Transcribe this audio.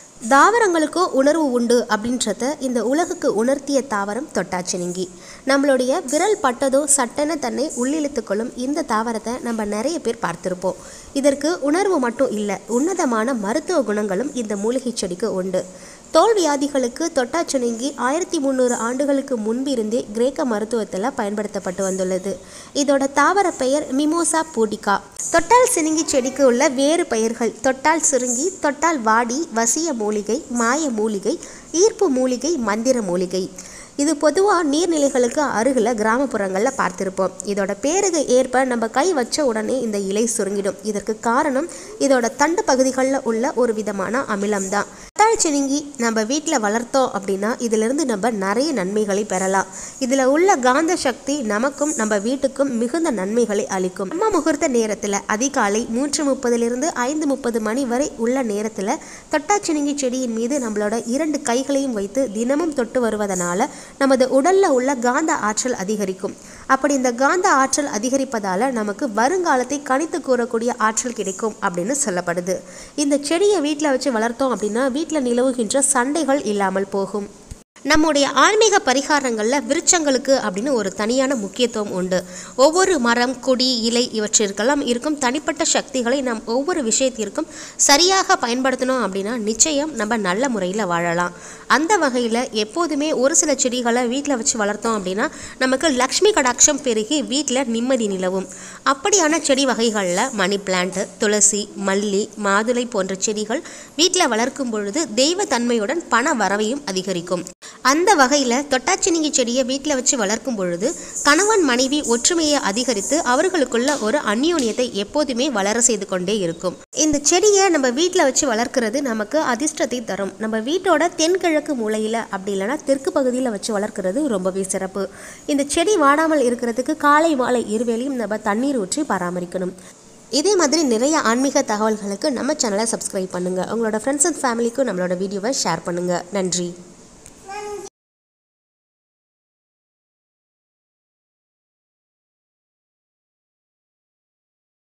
தாவரங்களுக்கோ உணர்வு உண்டு அப்படின்றத இந்த உலகுக்கு உணர்த்திய தாவரம் தொட்டாச்சினிங்கி. நம்மளுடைய விரல் பட்டதோ சட்டென தன்னை உள்ளிழுத்து கொள்ளும் இந்த தாவரத்தை நம்ம நிறைய பேர் பார்த்துருப்போம். இதற்கு உணர்வு மட்டும் இல்லை, உன்னதமான மருத்துவ குணங்களும் இந்த மூலிகை செடிக்கு உண்டு. தோல் வியாதிகளுக்கு தொட்டாச்சினிங்கி 1300 ஆண்டுகளுக்கு முன்பிருந்தே கிரேக்க மருத்துவத்தில் பயன்படுத்தப்பட்டு வந்துள்ளது. இதோட தாவர பெயர் மிமோசா பூடிகா. தொட்டால் சினுங்கி செடிக்கு உள்ள வேறு பெயர்கள் தொட்டால் சுருங்கி, தொட்டால் வாடி, வசிய மூலிகை, மாய மூலிகை, ஈர்ப்பு மூலிகை, மந்திர மூலிகை. இது பொதுவாக நீர்நிலைகளுக்கு அருகில் கிராமப்புறங்களில் பார்த்துருப்போம். இதோட பேருக்கு ஏற்ப நம்ம கை வச்ச உடனே இந்த இலை சுருங்கிடும். இதற்கு காரணம் இதோட தண்டு பகுதிகளில் உள்ள ஒரு விதமான அமிலம்தான். தொட்டாச்சினிங்கி நம்ம வீட்டில் வளர்த்தோம் அப்படின்னா இதிலிருந்து நம்ம நிறைய நன்மைகளை பெறலாம். இதில் உள்ள காந்த சக்தி நமக்கும் நம்ம வீட்டுக்கும் மிகுந்த நன்மைகளை அளிக்கும். நம்ம முகூர்த்த நேரத்தில் அதிகாலை 3:30 5:30 மணி வரை உள்ள நேரத்தில் தொட்டாச்சினிங்கி செடியின் மீது நம்மளோட 2 கைகளையும் வைத்து தினமும் தொட்டு வருவதனால நமது உடல்ல உள்ள காந்த ஆற்றல் அதிகரிக்கும். அப்படி இந்த காந்த ஆற்றல் அதிகரிப்பதால நமக்கு வருங்காலத்தை கணித்து கூறக்கூடிய ஆற்றல் கிடைக்கும் அப்படின்னு சொல்லப்படுது. இந்த செடியை வீட்டில் வச்சு வளர்த்தோம் அப்படின்னா வீட்டில் நிலவுகின்ற சண்டைகள் இல்லாமல் போகும். நம்முடைய ஆன்மீக பரிகாரங்களில் விருட்சங்களுக்கு அப்படின்னு ஒரு தனியான முக்கியத்துவம் உண்டு. ஒவ்வொரு மரம், கொடி, இலை இவற்றிற்கெல்லாம் இருக்கும் தனிப்பட்ட சக்திகளை நாம் ஒவ்வொரு விஷயத்திற்கும் சரியாக பயன்படுத்தணும் அப்படின்னா நிச்சயம் நம்ம நல்ல முறையில் வாழலாம். அந்த வகையில் எப்போதுமே ஒரு சில செடிகளை வீட்டில் வச்சு வளர்த்தோம் அப்படின்னா நமக்கு லக்ஷ்மி கடாட்சம் பெருகி வீட்டில் நிம்மதி நிலவும். அப்படியான செடி வகைகளில் மணி பிளான்ட், துளசி, மல்லி, மாதுளை போன்ற செடிகள் வீட்டில் வளர்க்கும் பொழுது தெய்வ தன்மையுடன் பண வரவையும் அதிகரிக்கும். அந்த வகையில் தொட்டாச்சினிங்கி செடியை வீட்டில் வச்சு வளர்க்கும் பொழுது கணவன் மனைவி ஒற்றுமையை அதிகரித்து அவர்களுக்குள்ள ஒரு அந்யோன்யத்தை எப்போதுமே வளர செய்து கொண்டே இருக்கும். இந்த செடியை நம்ம வீட்டில் வச்சு வளர்க்கிறது நமக்கு அதிர்ஷ்டத்தை தரும். நம்ம வீட்டோட தென்கிழக்கு மூலையில் அப்படி இல்லைனா தெற்கு பகுதியில் வச்சு வளர்க்கிறது ரொம்பவே சிறப்பு. இந்த செடி வாடாமல் இருக்கிறதுக்கு காலை மாலை இருவேளையும் நம்ம தண்ணீர் ஊற்றி பராமரிக்கணும். இதே மாதிரி நிறைய ஆன்மீக தகவல்களுக்கு நம்ம சேனலை சப்ஸ்கிரைப் பண்ணுங்கள். உங்களோட ஃப்ரெண்ட்ஸ் அண்ட் ஃபேமிலிக்கும் நம்மளோட வீடியோவை ஷேர் பண்ணுங்கள். நன்றி.